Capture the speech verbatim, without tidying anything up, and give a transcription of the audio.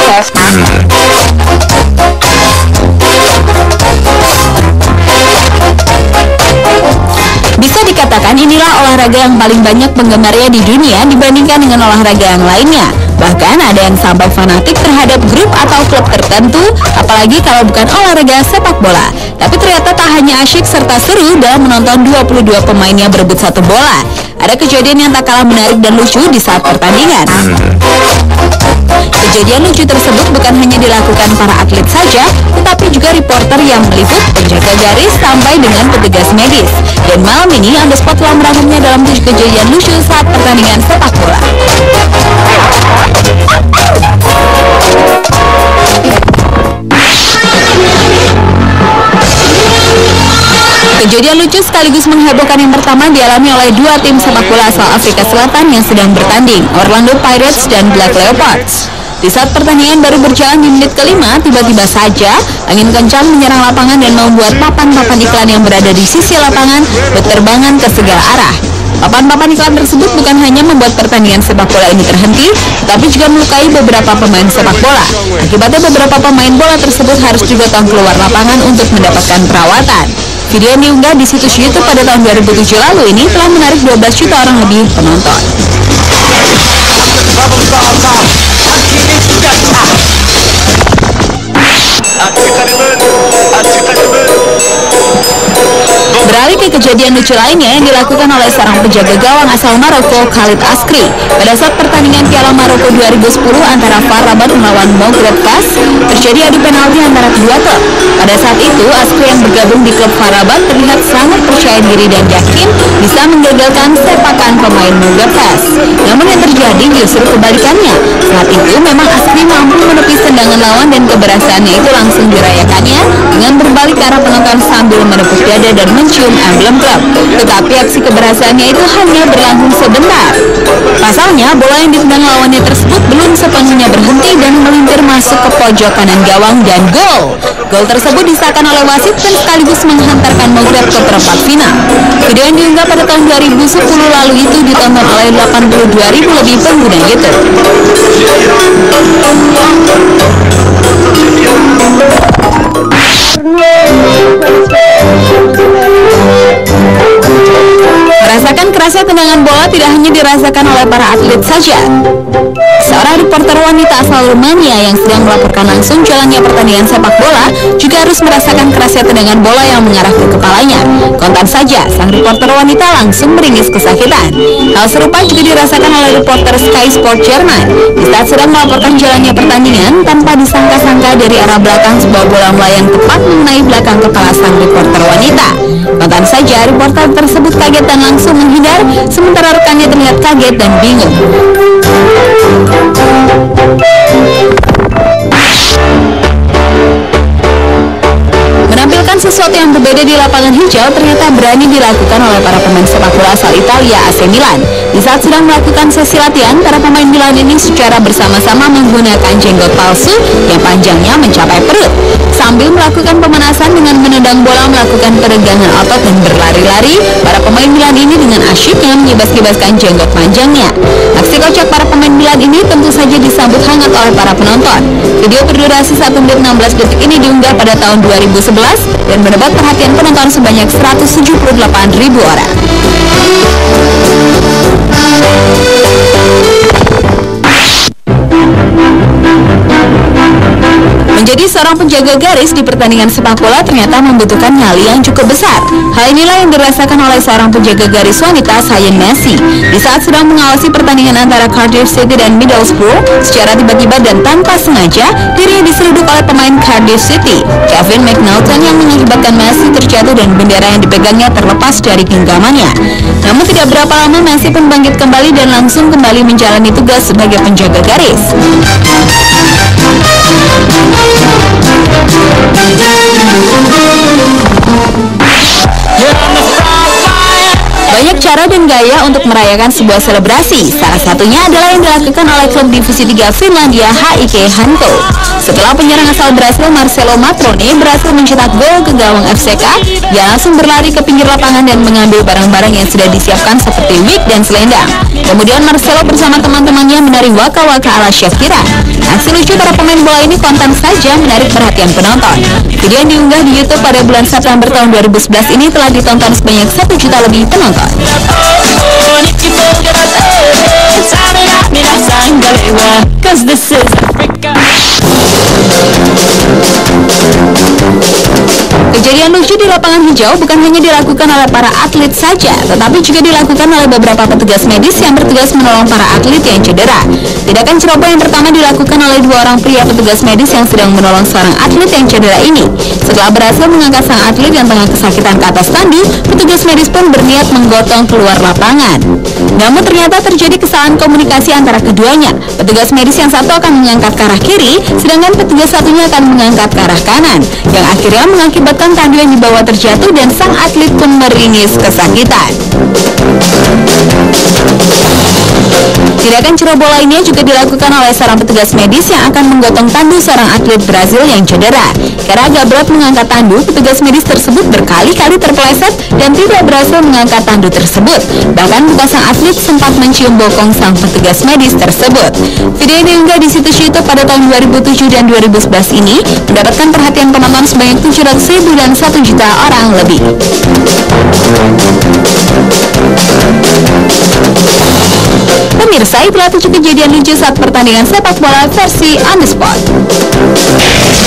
Bisa dikatakan inilah olahraga yang paling banyak penggemarnya di dunia dibandingkan dengan olahraga yang lainnya. Bahkan ada yang sampai fanatik terhadap grup atau klub tertentu, apalagi kalau bukan olahraga sepak bola. Tapi ternyata tak hanya asyik serta seru dalam menonton dua puluh dua pemainnya berebut satu bola. Ada kejadian yang tak kalah menarik dan lucu di saat pertandingan. Kejadian lucu tersebut bukan hanya dilakukan para atlet saja, tetapi juga reporter yang meliput, penjaga garis, sampai dengan petugas medis. Dan malam ini On The Spot telah merangkumnya dalam tujuh kejadian lucu saat pertandingan sepak bola. Kejadian lucu sekaligus menghebohkan yang pertama dialami oleh dua tim sepak bola asal Afrika Selatan yang sedang bertanding, Orlando Pirates dan Black Leopards. Di saat pertandingan baru berjalan di menit kelima, tiba-tiba saja angin kencang menyerang lapangan dan membuat papan-papan iklan yang berada di sisi lapangan berterbangan ke segala arah. Papan-papan iklan tersebut bukan hanya membuat pertandingan sepak bola ini terhenti, tetapi juga melukai beberapa pemain sepak bola. Akibatnya beberapa pemain bola tersebut harus digotong keluar lapangan untuk mendapatkan perawatan. Video yang diunggah di situs YouTube pada tahun dua ribu tujuh lalu ini telah menarik dua belas juta orang lebih penonton. Beralih ke kejadian lucu lainnya yang dilakukan oleh seorang penjaga gawang asal Maroko, Khalid Askri. Pada saat pertandingan Piala Maroko dua ribu sepuluh antara F A R Rabat melawan Mogret Fas, terjadi adu penalti antara kedua klub. Pada saat itu, Askri yang bergabung di klub F A R Rabat terlihat sangat percaya diri dan yakin bisa menggagalkan sepakan pemain Mogret Fas. Namun yang terjadi justru kebalikannya. Saat itu memang Askri mampu menepis tendangan lawan dan keberhasilannya itu langsung dirayakannya dengan berbalik ke arah penonton sambil menepuk dada dan mencium emblem klub. Tetapi aksi keberhasilannya itu hanya berlangsung sebentar. Pasalnya, bola yang ditendang lawannya tersebut belum sepenuhnya berhenti dan melintir masuk ke pojok kanan gawang dan gol. Gol tersebut disahkan oleh wasit dan sekaligus menghantarkan Mogret ke perempat final. Video yang diunggah pada tahun dua ribu sepuluh lalu itu ditonton oleh delapan puluh dua ribu lebih pengguna YouTube. Merasakan kerasnya tendangan bola tidak hanya dirasakan oleh para atlet saja. Seorang reporter wanita asal Rumania yang sedang melaporkan langsung jalannya pertandingan sepak bola juga harus merasakan kerasnya tendangan bola yang mengarah ke kepalanya. Kontan saja, sang reporter wanita langsung meringis kesakitan. Hal serupa juga dirasakan oleh reporter Sky Sport Jerman di saat sedang melaporkan jalannya pertandingan tanpa disangka-sangka dari arah belakang sebuah bola melayang tepat mengenai belakang kepala sang reporter wanita. Kontan saja, reporter tersebut kaget dan langsung menghindar, sementara rekannya terlihat kaget dan bingung. Menampilkan sesuatu yang berbeda di lapangan hijau ternyata berani dilakukan oleh para pemain sepak bola asal Italia A C Milan. Di saat sedang melakukan sesi latihan, para pemain Milan ini secara bersama-sama menggunakan jenggot palsu yang panjangnya mencapai perut. Sambil melakukan pemanasan dengan menendang bola, melakukan peregangan otot dan berlari-lari, para pemain Milan ini dengan asyiknya mengibas-ibaskan jenggot panjangnya. Aksi kocak para pemain Milan ini tentu saja disambut hangat oleh para penonton. Video berdurasi satu menit enam belas detik ini diunggah pada tahun dua ribu sebelas dan mendapat perhatian penonton sebanyak seratus tujuh puluh delapan ribu orang. Menjadi seorang penjaga garis di pertandingan sepak bola ternyata membutuhkan nyali yang cukup besar. Hal inilah yang dirasakan oleh seorang penjaga garis wanita, Sayen Messi. Di saat sedang mengawasi pertandingan antara Cardiff City dan Middlesbrough, secara tiba-tiba dan tanpa sengaja, dirinya diseruduk oleh pemain Cardiff City, Kevin McNaughton, yang mengakibatkan Messi terjatuh dan bendera yang dipegangnya terlepas dari genggamannya. Namun tidak berapa lama Messi pun bangkit kembali dan langsung kembali menjalani tugas sebagai penjaga garis. Banyak banyak cara dan gaya untuk merayakan sebuah selebrasi. Salah satunya adalah yang dilakukan oleh klub divisi tiga Finlandia H I K Hanko. Setelah penyerang asal Brasil Marcelo Matrone berhasil mencetak gol ke gawang F C K, dia langsung berlari ke pinggir lapangan dan mengambil barang-barang yang sudah disiapkan seperti wig dan selendang. Kemudian Marcelo bersama teman-temannya menari waka-waka ala Shakira. Aksi lucu para pemain bola ini kontan saja menarik perhatian penonton. Video yang diunggah di YouTube pada bulan September tahun dua ribu sebelas ini telah ditonton sebanyak satu juta lebih penonton. Kejadian lucu di lapangan hijau bukan hanya dilakukan oleh para atlet saja, tetapi juga dilakukan oleh beberapa petugas medis yang bertugas menolong para atlet yang cedera. Tindakan ceroboh yang pertama dilakukan oleh dua orang pria petugas medis yang sedang menolong seorang atlet yang cedera ini. Setelah berhasil mengangkat sang atlet yang tengah kesakitan ke atas tandu, petugas medis pun berniat menggotong keluar lapangan. Namun ternyata terjadi kesalahan komunikasi antara keduanya. Petugas medis yang satu akan mengangkat ke arah kiri, sedangkan petugas satunya akan mengangkat ke arah kanan, yang akhirnya mengakibatkan tandu yang dibawa terjatuh dan sang atlet pun meringis kesakitan. Tindakan ceroboh lainnya juga dilakukan oleh seorang petugas medis yang akan menggotong tandu seorang atlet Brazil yang cedera. Karena agak berat mengangkat tandu, petugas medis tersebut berkali-kali terpeleset dan tidak berhasil mengangkat tandu tersebut. Bahkan muka sang atlet sempat mencium bokong sang petugas medis tersebut. Video yang diunggah di situs YouTube pada tahun dua ribu tujuh dan dua ribu sebelas ini mendapatkan perhatian penonton sebanyak tujuh ratus ribu dan satu juta orang lebih. Pemirsa, itulah tujuh kejadian lucu saat pertandingan sepak bola versi On The Spot.